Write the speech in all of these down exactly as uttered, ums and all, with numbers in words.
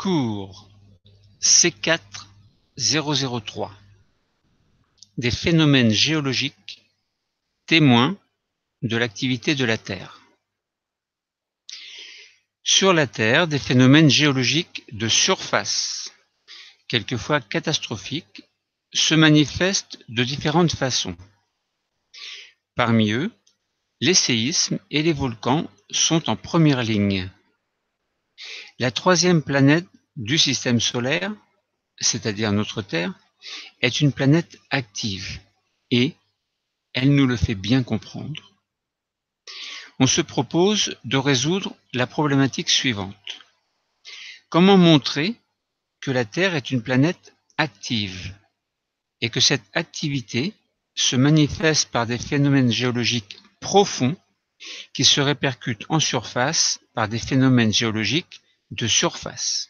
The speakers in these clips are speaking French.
Cours C quatre zéro zéro trois. Des phénomènes géologiques témoins de l'activité de la Terre. Sur la Terre, des phénomènes géologiques de surface, quelquefois catastrophiques, se manifestent de différentes façons. Parmi eux, les séismes et les volcans sont en première ligne. La troisième planète du système solaire, c'est-à-dire notre Terre, est une planète active et elle nous le fait bien comprendre. On se propose de résoudre la problématique suivante. Comment montrer que la Terre est une planète active et que cette activité se manifeste par des phénomènes géologiques profonds qui se répercutent en surface par des phénomènes géologiques de surface.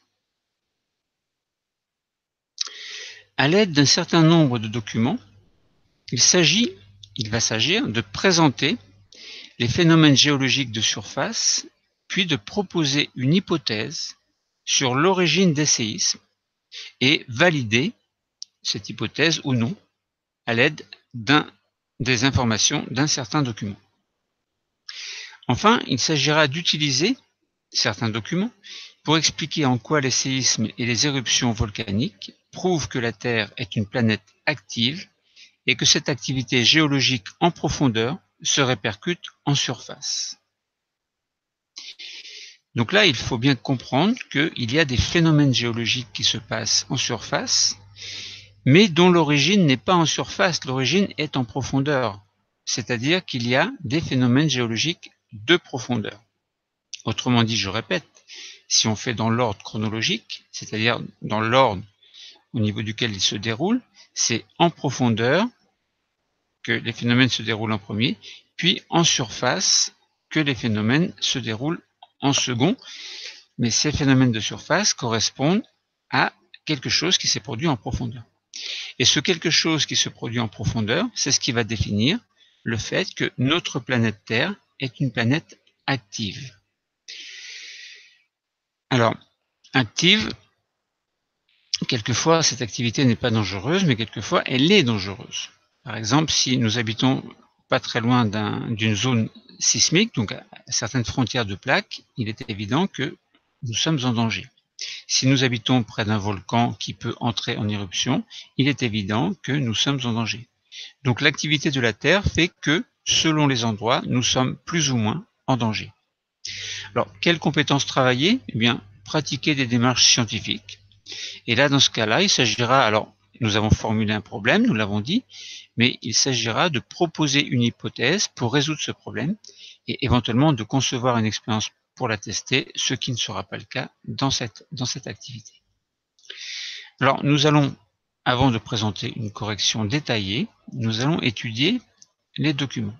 À l'aide d'un certain nombre de documents, il s'agit, il va s'agir de présenter les phénomènes géologiques de surface, puis de proposer une hypothèse sur l'origine des séismes et valider cette hypothèse ou non à l'aide d'un des informations d'un certain document. Enfin, il s'agira d'utiliser certains documents pour expliquer en quoi les séismes et les éruptions volcaniques prouvent que la Terre est une planète active et que cette activité géologique en profondeur se répercute en surface. Donc là, il faut bien comprendre qu'il y a des phénomènes géologiques qui se passent en surface, mais dont l'origine n'est pas en surface, l'origine est en profondeur. C'est-à-dire qu'il y a des phénomènes géologiques de profondeur. Autrement dit, je répète, si on fait dans l'ordre chronologique, c'est-à-dire dans l'ordre au niveau duquel ils se déroulent, c'est en profondeur que les phénomènes se déroulent en premier, puis en surface que les phénomènes se déroulent en second. Mais ces phénomènes de surface correspondent à quelque chose qui s'est produit en profondeur. Et ce quelque chose qui se produit en profondeur, c'est ce qui va définir le fait que notre planète Terre est une planète active. Alors, active, quelquefois cette activité n'est pas dangereuse, mais quelquefois elle est dangereuse. Par exemple, si nous habitons pas très loin d'une zone sismique, donc à certaines frontières de plaques, il est évident que nous sommes en danger. Si nous habitons près d'un volcan qui peut entrer en éruption, il est évident que nous sommes en danger. Donc l'activité de la Terre fait que, selon les endroits, nous sommes plus ou moins en danger. Alors, quelles compétences travailler? Eh bien, pratiquer des démarches scientifiques. Et là, dans ce cas-là, il s'agira, alors, nous avons formulé un problème, nous l'avons dit, mais il s'agira de proposer une hypothèse pour résoudre ce problème et éventuellement de concevoir une expérience pour la tester, ce qui ne sera pas le cas dans cette, dans cette activité. Alors, nous allons, avant de présenter une correction détaillée, nous allons étudier les documents.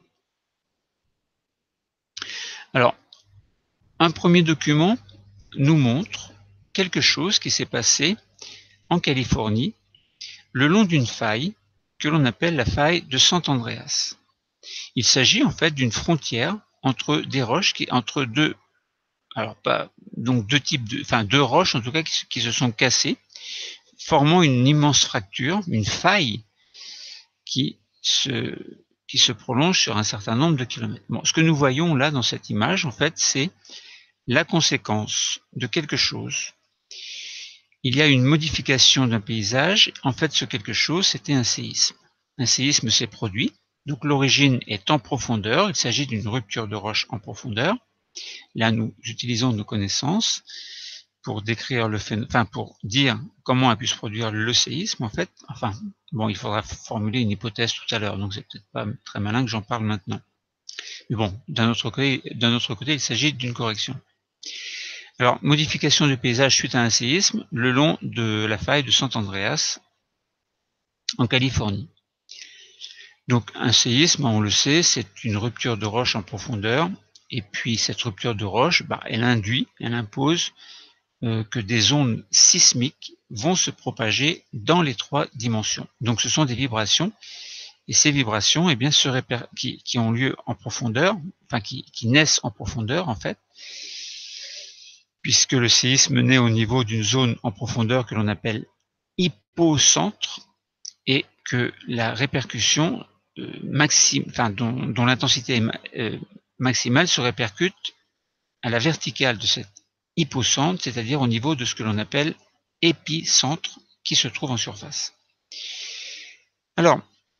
Alors, un premier document nous montre quelque chose qui s'est passé en Californie, le long d'une faille que l'on appelle la faille de San Andreas. Il s'agit en fait d'une frontière entre des roches qui, entre deux, alors pas, donc deux types de, enfin deux roches en tout cas qui, qui se sont cassées, formant une immense fracture, une faille qui se, qui se prolonge sur un certain nombre de kilomètres. Bon, ce que nous voyons là dans cette image, en fait, c'est la conséquence de quelque chose. Il y a une modification d'un paysage. En fait, ce quelque chose, c'était un séisme. Un séisme s'est produit. Donc l'origine est en profondeur. Il s'agit d'une rupture de roche en profondeur. Là, nous utilisons nos connaissances pour décrire le phénomène, enfin pour dire comment a pu se produire le séisme. En fait, enfin, bon, il faudra formuler une hypothèse tout à l'heure. Donc c'est peut-être pas très malin que j'en parle maintenant. Mais bon, d'un autre côté, d'un autre côté, il s'agit d'une correction. Alors, modification du paysage suite à un séisme le long de la faille de San Andreas en Californie. Donc, un séisme, on le sait, c'est une rupture de roche en profondeur. Et puis, cette rupture de roche, bah, elle induit, elle impose euh, que des ondes sismiques vont se propager dans les trois dimensions. Donc, ce sont des vibrations. Et ces vibrations, eh bien, se réper- qui, qui ont lieu en profondeur, enfin, qui, qui naissent en profondeur, en fait, puisque le séisme naît au niveau d'une zone en profondeur que l'on appelle hypocentre, et que la répercussion euh, maxime, enfin, dont, dont l'intensité euh, maximale se répercute à la verticale de cet hypocentre, c'est-à-dire au niveau de ce que l'on appelle épicentre, qui se trouve en surface. Alors,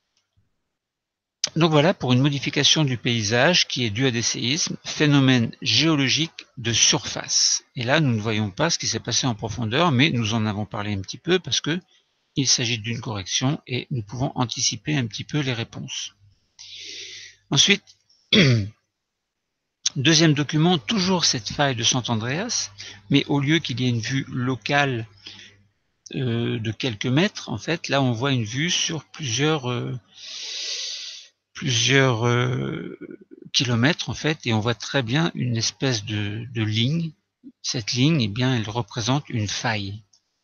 donc voilà pour une modification du paysage qui est due à des séismes, phénomène géologique de surface. Et là, nous ne voyons pas ce qui s'est passé en profondeur, mais nous en avons parlé un petit peu parce que il s'agit d'une correction et nous pouvons anticiper un petit peu les réponses. Ensuite, deuxième document, toujours cette faille de Sant Andreas, mais au lieu qu'il y ait une vue locale euh, de quelques mètres, en fait, là on voit une vue sur plusieurs, euh, plusieurs euh, kilomètres, en fait, et on voit très bien une espèce de, de ligne. Cette ligne, eh bien, elle représente une faille.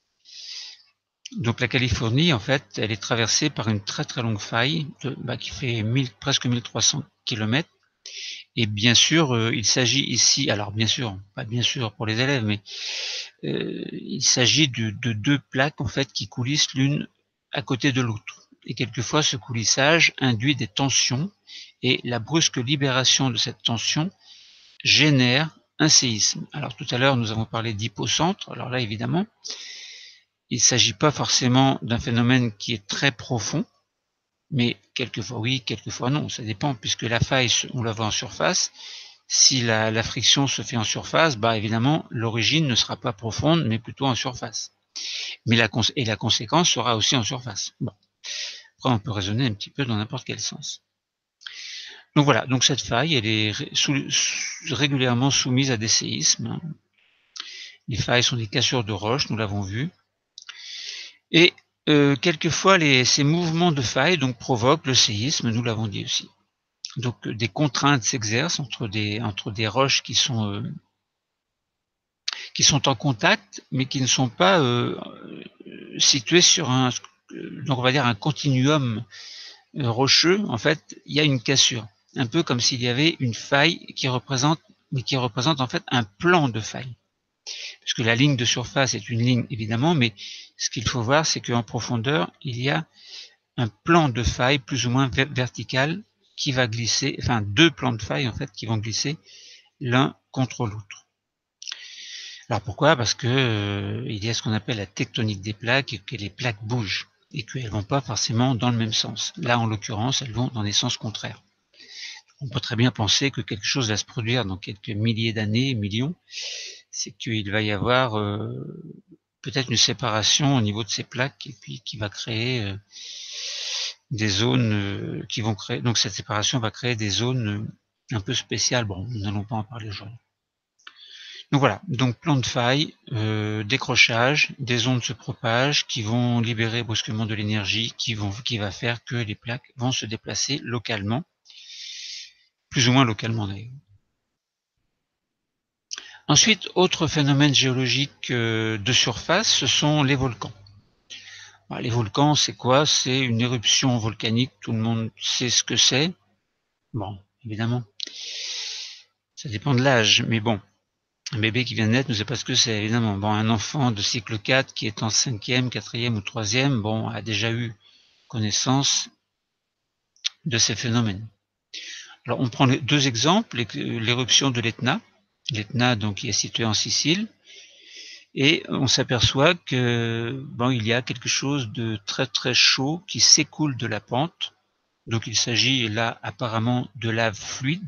Donc la Californie, en fait, elle est traversée par une très très longue faille de, bah, qui fait mille, presque mille trois cents kilomètres. Et bien sûr, euh, il s'agit ici, alors bien sûr, pas bien sûr pour les élèves, mais euh, il s'agit de, de deux plaques en fait qui coulissent l'une à côté de l'autre. Et quelquefois, ce coulissage induit des tensions, et la brusque libération de cette tension génère un séisme. Alors tout à l'heure, nous avons parlé d'hypocentre. Alors là, évidemment, il ne s'agit pas forcément d'un phénomène qui est très profond, mais quelquefois oui, quelquefois non, ça dépend, puisque la faille, on la voit en surface. Si la, la friction se fait en surface, bah évidemment, l'origine ne sera pas profonde, mais plutôt en surface. Mais la, et la conséquence sera aussi en surface. Bon. Après, on peut raisonner un petit peu dans n'importe quel sens. Donc voilà, donc cette faille, elle est sous, régulièrement soumise à des séismes. Les failles sont des cassures de roches, nous l'avons vu. Et euh, quelquefois, les, ces mouvements de faille donc, provoquent le séisme, nous l'avons dit aussi. Donc des contraintes s'exercent entre des, entre des roches qui sont, euh, qui sont en contact, mais qui ne sont pas euh, situées sur un, donc on va dire un continuum rocheux. En fait, il y a une cassure, un peu comme s'il y avait une faille qui représente, mais qui représente en fait un plan de faille. Puisque la ligne de surface est une ligne évidemment, mais ce qu'il faut voir, c'est qu'en profondeur, il y a un plan de faille plus ou moins vertical qui va glisser, enfin deux plans de faille en fait qui vont glisser l'un contre l'autre. Alors pourquoi? Parce que euh, il y a ce qu'on appelle la tectonique des plaques et que les plaques bougent et qu'elles vont pas forcément dans le même sens. Là, en l'occurrence, elles vont dans des sens contraires. On peut très bien penser que quelque chose va se produire dans quelques milliers d'années, millions. C'est qu'il va y avoir euh, peut-être une séparation au niveau de ces plaques et puis qui va créer euh, des zones euh, qui vont créer. Donc cette séparation va créer des zones euh, un peu spéciales. Bon, nous n'allons pas en parler aujourd'hui. Donc voilà, donc plan de faille, euh, décrochage, des ondes se propagent qui vont libérer brusquement de l'énergie qui vont qui va faire que les plaques vont se déplacer localement, plus ou moins localement d'ailleurs. Ensuite, autre phénomène géologique euh, de surface, ce sont les volcans. Alors, les volcans, c'est quoi? C'est une éruption volcanique, tout le monde sait ce que c'est. Bon, évidemment, ça dépend de l'âge, mais bon. Un bébé qui vient de naître ne sait pas ce que c'est, évidemment. Bon, un enfant de cycle quatre qui est en cinquième, quatrième ou troisième, bon, a déjà eu connaissance de ces phénomènes. Alors, on prend deux exemples, l'éruption de l'Etna. L'Etna, donc, qui est situé en Sicile. Et on s'aperçoit que, bon, il y a quelque chose de très très chaud qui s'écoule de la pente. Donc, il s'agit là, apparemment, de lave fluide.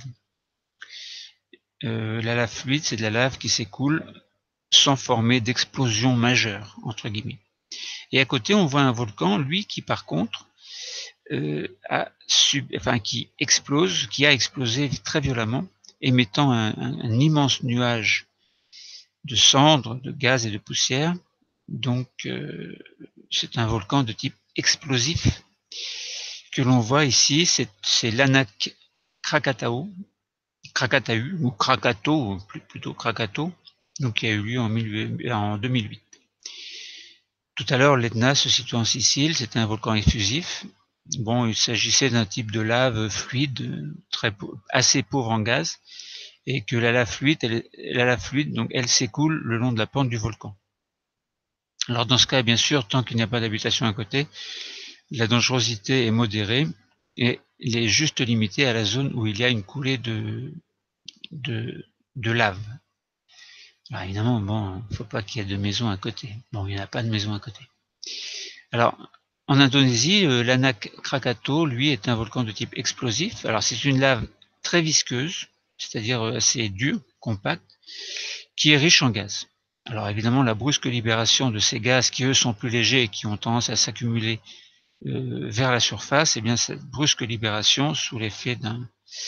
Euh, la lave fluide, c'est de la lave qui s'écoule sans former d'explosion majeure, entre guillemets. Et à côté, on voit un volcan, lui, qui par contre, euh, a sub, enfin, qui explose, qui a explosé très violemment, émettant un, un, un immense nuage de cendres, de gaz et de poussière. Donc, euh, c'est un volcan de type explosif que l'on voit ici, c'est l'Anak Krakatau, Krakatau, ou Krakato, plutôt Krakato, donc qui a eu lieu en, mille, en deux mille huit. Tout à l'heure, l'Etna se situe en Sicile, c'était un volcan effusif. Bon, il s'agissait d'un type de lave fluide, très, assez pauvre en gaz, et que la lave fluide, elle, la lave fluide, donc elle s'écoule le long de la pente du volcan. Alors dans ce cas, bien sûr, tant qu'il n'y a pas d'habitation à côté, la dangerosité est modérée et elle est juste limitée à la zone où il y a une coulée de, de, de lave. Alors évidemment, bon, il ne faut pas qu'il y ait de maison à côté. Bon, il n'y en a pas de maison à côté. Alors, en Indonésie, euh, l'Anak Krakatau, lui, est un volcan de type explosif. Alors, c'est une lave très visqueuse, c'est-à-dire assez dure, compacte, qui est riche en gaz. Alors, évidemment, la brusque libération de ces gaz qui, eux, sont plus légers et qui ont tendance à s'accumuler euh, vers la surface, et eh bien, cette brusque libération, sous l'effet d'un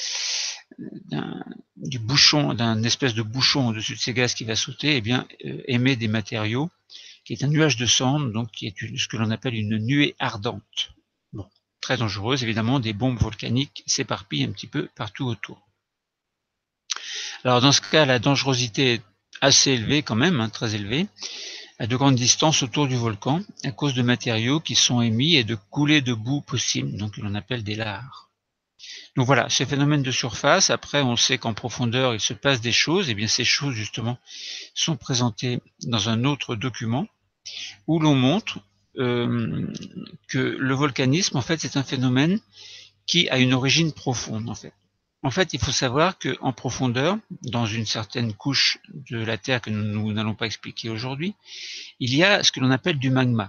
du bouchon, d'un espèce de bouchon au-dessus de ces gaz qui va sauter, et eh bien, euh, émet des matériaux qui est un nuage de cendres, donc qui est une, ce que l'on appelle une nuée ardente. Bon, très dangereuse, évidemment, des bombes volcaniques s'éparpillent un petit peu partout autour. Alors dans ce cas, la dangerosité est assez élevée quand même, hein, très élevée, à de grandes distances autour du volcan, à cause de matériaux qui sont émis et de coulées de boue possibles, donc que l'on appelle des lares. Donc voilà, ces phénomènes de surface, après on sait qu'en profondeur il se passe des choses, et bien ces choses justement sont présentées dans un autre document, où l'on montre euh, que le volcanisme, en fait, c'est un phénomène qui a une origine profonde, en fait. En fait, il faut savoir qu'en profondeur, dans une certaine couche de la Terre que nous n'allons pas expliquer aujourd'hui, il y a ce que l'on appelle du magma.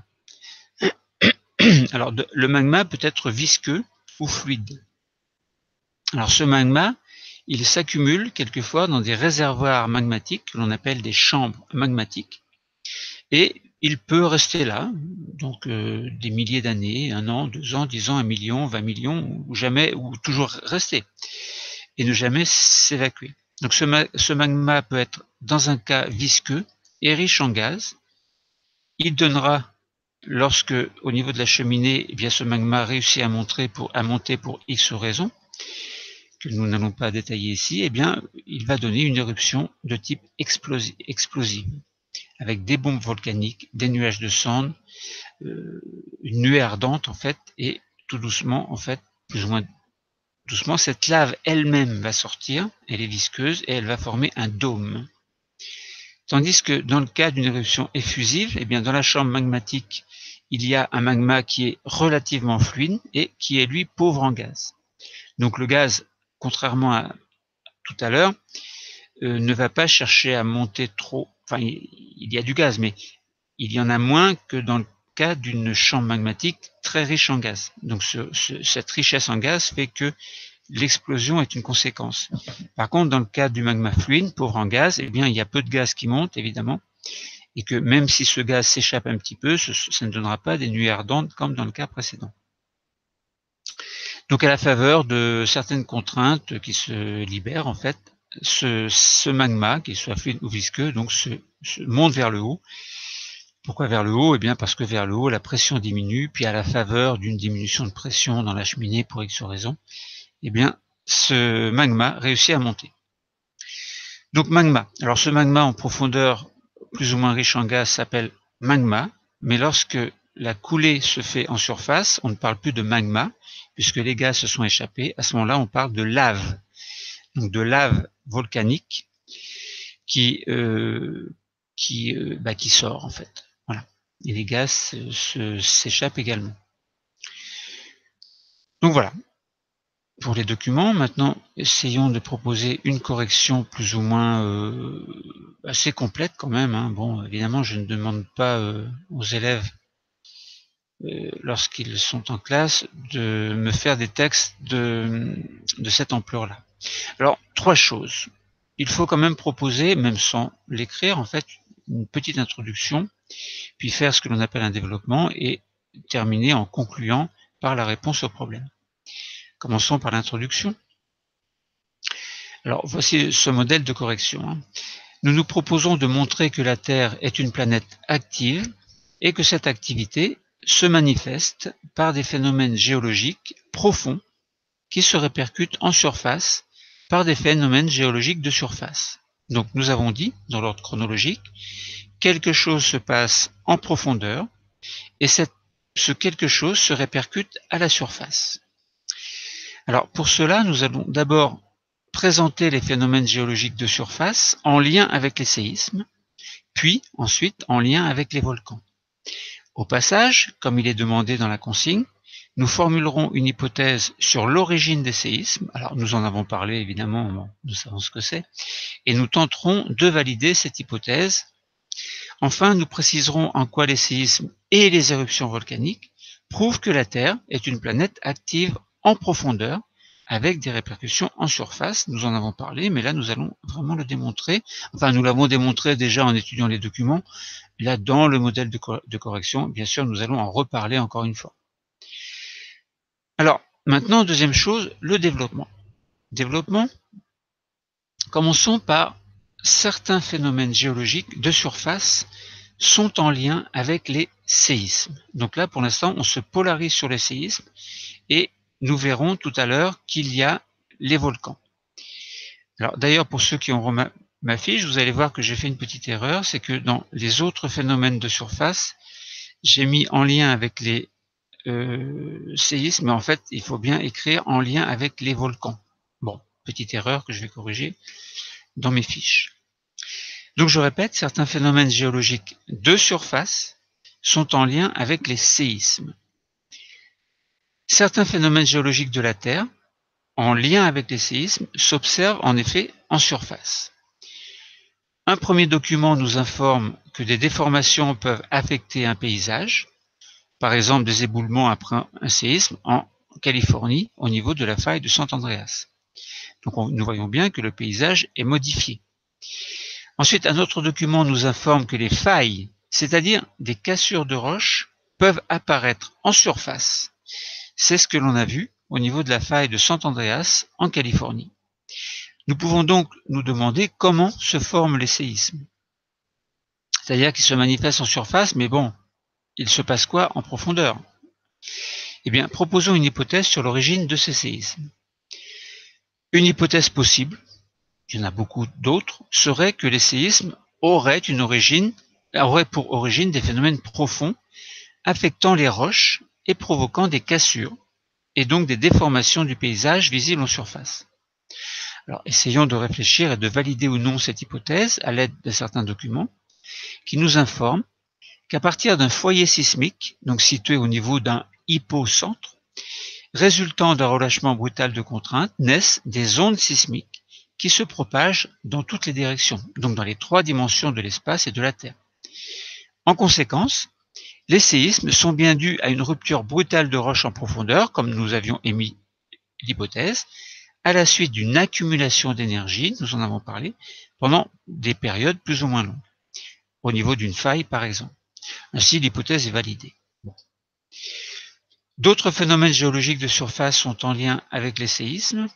Alors, de, le magma peut être visqueux ou fluide. Alors, ce magma, il s'accumule quelquefois dans des réservoirs magmatiques que l'on appelle des chambres magmatiques, et il peut rester là, donc euh, des milliers d'années, un an, deux ans, dix ans, un million, vingt millions, ou jamais, ou toujours rester, et ne jamais s'évacuer. Donc ce, ma ce magma peut être, dans un cas, visqueux et riche en gaz. Il donnera, lorsque, au niveau de la cheminée, eh bien, ce magma réussit à, montrer pour, à monter pour X raisons, que nous n'allons pas détailler ici, eh bien, il va donner une éruption de type explosi explosive, avec des bombes volcaniques, des nuages de cendres, euh, une nuée ardente en fait, et tout doucement, en fait, plus ou moins doucement, cette lave elle-même va sortir, elle est visqueuse, et elle va former un dôme. Tandis que dans le cas d'une éruption effusive, eh bien dans la chambre magmatique, il y a un magma qui est relativement fluide et qui est lui pauvre en gaz. Donc le gaz, contrairement à tout à l'heure, euh, ne va pas chercher à monter trop. Enfin, il y a du gaz, mais il y en a moins que dans le cas d'une chambre magmatique très riche en gaz. Donc ce, ce, cette richesse en gaz fait que l'explosion est une conséquence. Par contre, dans le cas du magma fluide, pauvre en gaz, eh bien, il y a peu de gaz qui monte, évidemment, et que même si ce gaz s'échappe un petit peu, ce, ça ne donnera pas des nuées ardentes comme dans le cas précédent. Donc à la faveur de certaines contraintes qui se libèrent, en fait, ce, ce magma, qu'il soit fluide ou visqueux, donc se, se monte vers le haut. Pourquoi vers le haut? Eh bien parce que vers le haut, la pression diminue, puis à la faveur d'une diminution de pression dans la cheminée pour X raison, eh bien ce magma réussit à monter. Donc magma. Alors ce magma en profondeur plus ou moins riche en gaz s'appelle magma, mais lorsque la coulée se fait en surface, on ne parle plus de magma, puisque les gaz se sont échappés. À ce moment-là, on parle de lave, donc de lave volcanique qui euh, qui euh, bah, qui sort en fait. Voilà. Et les gaz s'échappent également. Donc voilà. Pour les documents, maintenant, essayons de proposer une correction plus ou moins euh, assez complète quand même. Hein. Bon, évidemment, je ne demande pas euh, aux élèves, euh, lorsqu'ils sont en classe, de me faire des textes de, de cette ampleur-là. Alors, trois choses. Il faut quand même proposer, même sans l'écrire, en fait, une petite introduction, puis faire ce que l'on appelle un développement, et terminer en concluant par la réponse au problème. Commençons par l'introduction. Alors, voici ce modèle de correction. Nous nous proposons de montrer que la Terre est une planète active et que cette activité se manifeste par des phénomènes géologiques profonds qui se répercutent en surface par des phénomènes géologiques de surface. Donc, nous avons dit, dans l'ordre chronologique, quelque chose se passe en profondeur et cette, ce quelque chose se répercute à la surface. Alors, pour cela, nous allons d'abord présenter les phénomènes géologiques de surface en lien avec les séismes, puis ensuite en lien avec les volcans. Au passage, comme il est demandé dans la consigne, nous formulerons une hypothèse sur l'origine des séismes. Alors nous en avons parlé évidemment, nous savons ce que c'est, et nous tenterons de valider cette hypothèse. Enfin, nous préciserons en quoi les séismes et les éruptions volcaniques prouvent que la Terre est une planète active en profondeur, avec des répercussions en surface. Nous en avons parlé, mais là nous allons vraiment le démontrer. Enfin, nous l'avons démontré déjà en étudiant les documents. Là, dans le modèle de, cor de correction, bien sûr, nous allons en reparler encore une fois. Alors, maintenant, deuxième chose, le développement. Développement, commençons par certains phénomènes géologiques de surface sont en lien avec les séismes. Donc là, pour l'instant, on se polarise sur les séismes et nous verrons tout à l'heure qu'il y a les volcans. Alors d'ailleurs, pour ceux qui auront ma, ma fiche, vous allez voir que j'ai fait une petite erreur, c'est que dans les autres phénomènes de surface, j'ai mis en lien avec les euh, séismes, mais en fait, il faut bien écrire en lien avec les volcans. Bon, petite erreur que je vais corriger dans mes fiches. Donc je répète, certains phénomènes géologiques de surface sont en lien avec les séismes. Certains phénomènes géologiques de la Terre, en lien avec les séismes, s'observent en effet en surface. Un premier document nous informe que des déformations peuvent affecter un paysage, par exemple des éboulements après un séisme en Californie au niveau de la faille de San Andreas. Donc on, nous voyons bien que le paysage est modifié. Ensuite, un autre document nous informe que les failles, c'est-à-dire des cassures de roches, peuvent apparaître en surface. C'est ce que l'on a vu au niveau de la faille de San Andreas en Californie. Nous pouvons donc nous demander comment se forment les séismes. C'est-à-dire qu'ils se manifestent en surface, mais bon, il se passe quoi en profondeur? Eh bien, proposons une hypothèse sur l'origine de ces séismes. Une hypothèse possible, il y en a beaucoup d'autres, serait que les séismes auraient une origine, auraient pour origine des phénomènes profonds affectant les roches et provoquant des cassures, et donc des déformations du paysage visibles en surface. Alors, essayons de réfléchir et de valider ou non cette hypothèse à l'aide de certains documents qui nous informent qu'à partir d'un foyer sismique, donc situé au niveau d'un hypocentre, résultant d'un relâchement brutal de contraintes, naissent des ondes sismiques qui se propagent dans toutes les directions, donc dans les trois dimensions de l'espace et de la Terre. En conséquence, les séismes sont bien dus à une rupture brutale de roches en profondeur, comme nous avions émis l'hypothèse, à la suite d'une accumulation d'énergie, nous en avons parlé, pendant des périodes plus ou moins longues, au niveau d'une faille par exemple. Ainsi, l'hypothèse est validée. Bon. D'autres phénomènes géologiques de surface sont en lien avec les séismes.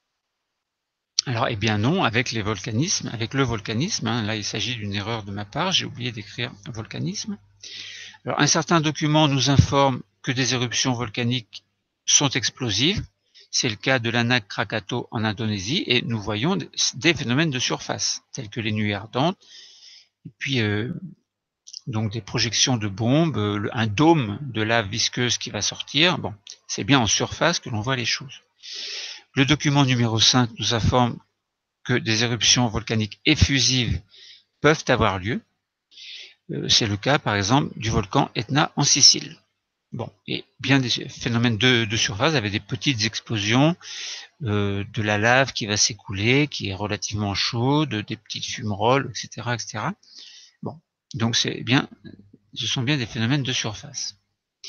Alors, eh bien non, avec les volcanismes, avec le volcanisme. Hein, là, il s'agit d'une erreur de ma part, j'ai oublié d'écrire volcanisme. Alors, un certain document nous informe que des éruptions volcaniques sont explosives. C'est le cas de l'Anak Krakatau en Indonésie, et nous voyons des phénomènes de surface, tels que les nuées ardentes, et puis euh, donc des projections de bombes, euh, un dôme de lave visqueuse qui va sortir. Bon, c'est bien en surface que l'on voit les choses. Le document numéro cinq nous informe que des éruptions volcaniques effusives peuvent avoir lieu. Euh, c'est le cas, par exemple, du volcan Etna en Sicile. Bon, et bien des phénomènes de, de surface avec des petites explosions, euh, de la lave qui va s'écouler, qui est relativement chaude, des petites fumerolles, et cetera, et cetera. Bon, donc c'est bien, ce sont bien des phénomènes de surface.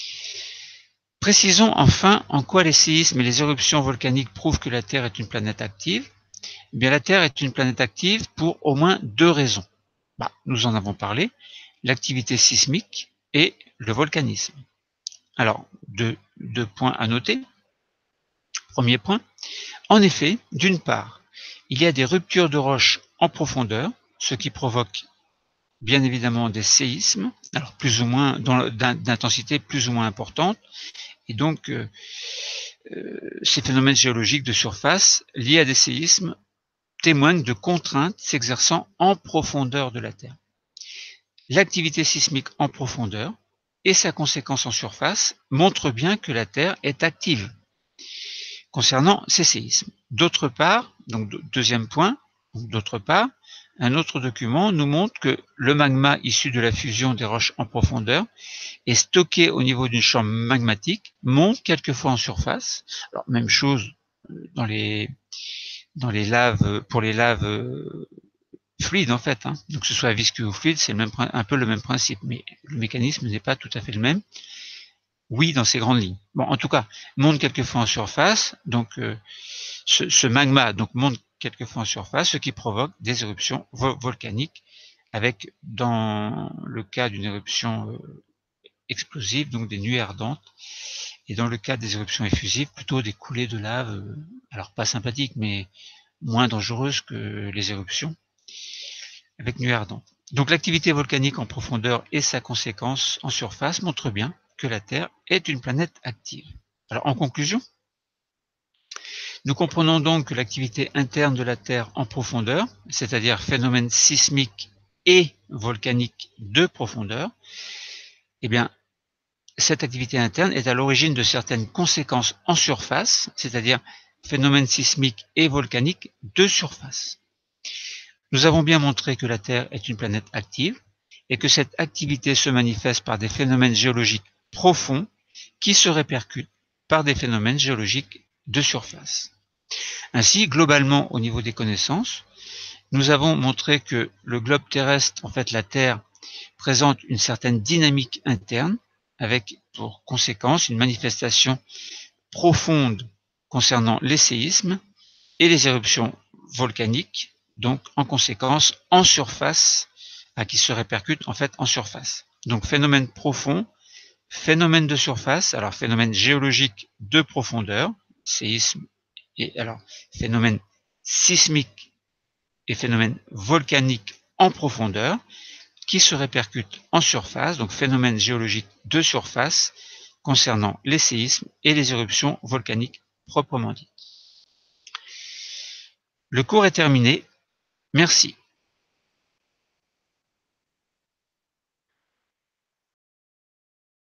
Précisons enfin en quoi les séismes et les éruptions volcaniques prouvent que la Terre est une planète active. Eh bien, la Terre est une planète active pour au moins deux raisons. Bah, nous en avons parlé, l'activité sismique et le volcanisme. Alors, deux, deux points à noter. Premier point, en effet, d'une part, il y a des ruptures de roches en profondeur, ce qui provoque bien évidemment des séismes, alors plus ou moins d'intensité plus ou moins importante, et donc euh, euh, ces phénomènes géologiques de surface liés à des séismes témoignent de contraintes s'exerçant en profondeur de la Terre. L'activité sismique en profondeur et sa conséquence en surface montrent bien que la Terre est active concernant ces séismes. D'autre part, Donc deuxième point, d'autre part, un autre document nous montre que le magma issu de la fusion des roches en profondeur est stocké au niveau d'une chambre magmatique, monte quelquefois en surface. Alors même chose dans les dans les laves, pour les laves fluides en fait, hein. Donc que ce soit visqueux ou fluide, c'est même un peu le même principe, mais le mécanisme n'est pas tout à fait le même. Oui, dans ces grandes lignes. Bon, en tout cas, monte quelquefois en surface, donc euh, ce, ce magma donc monte quelquefois en surface, ce qui provoque des éruptions vo volcaniques, avec, dans le cas d'une éruption euh, explosive, donc des nuées ardentes, et dans le cas des éruptions effusives, plutôt des coulées de lave, euh, alors pas sympathiques, mais moins dangereuses que les éruptions, avec nuées ardentes. Donc l'activité volcanique en profondeur et sa conséquence en surface montrent bien que la Terre est une planète active. Alors en conclusion, nous comprenons donc que l'activité interne de la Terre en profondeur, c'est-à-dire phénomène sismique et volcanique de profondeur, eh bien, cette activité interne est à l'origine de certaines conséquences en surface, c'est-à-dire phénomènes sismiques et volcaniques de surface. Nous avons bien montré que la Terre est une planète active et que cette activité se manifeste par des phénomènes géologiques profonds qui se répercutent par des phénomènes géologiques de surface. Ainsi, globalement, au niveau des connaissances, nous avons montré que le globe terrestre, en fait la Terre, présente une certaine dynamique interne, avec pour conséquence une manifestation profonde concernant les séismes et les éruptions volcaniques, donc en conséquence en surface, à qui se répercutent en fait en surface. Donc phénomène profond, phénomène de surface, alors phénomène géologique de profondeur, séisme, et alors phénomène sismique et phénomène volcanique en profondeur, qui se répercutent en surface, donc phénomène géologique de surface, concernant les séismes et les éruptions volcaniques proprement dites. Le cours est terminé. Merci.